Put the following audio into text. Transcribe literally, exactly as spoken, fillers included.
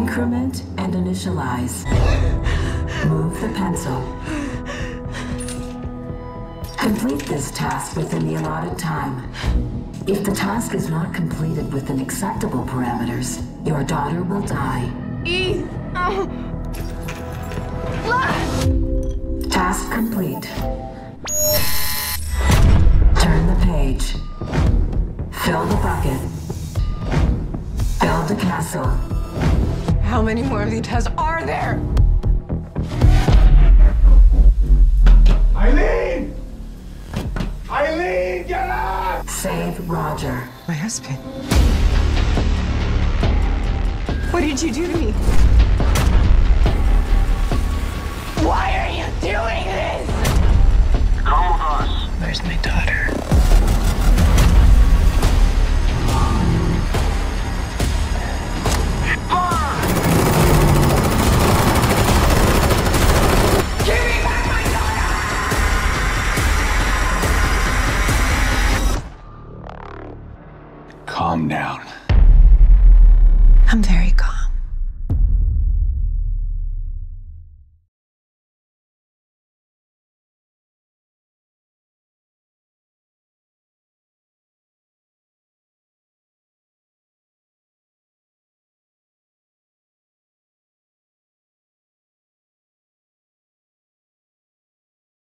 Increment and initialize. Move the pencil. Complete this task within the allotted time. If the task is not completed within acceptable parameters, your daughter will die. E. Oh. Task complete. Turn the page. Fill the bucket. Build a castle. How many more of these tests are there? Eileen! Eileen, get up! Save Roger. My husband. What did you do to me? Why are you doing this? Come with us. Where's my daughter? Give me back my daughter! Calm down. I'm there.